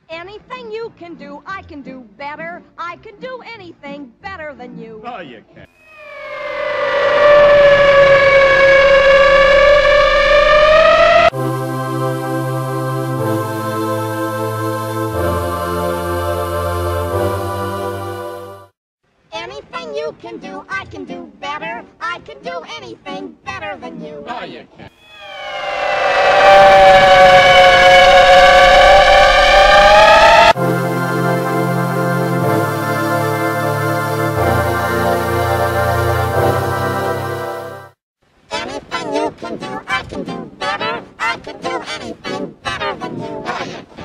Anything you can do, I can do better. I can do anything better than you. Oh, you can. Anything you can do, I can do better. I can do anything better than you. Oh, you can. Anything you can do, I can do better. I can do anything better than you. Oh, you can.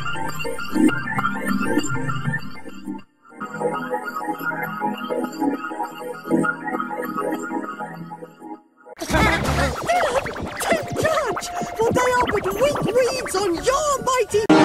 Take charge, for they are but weak reeds on your mighty...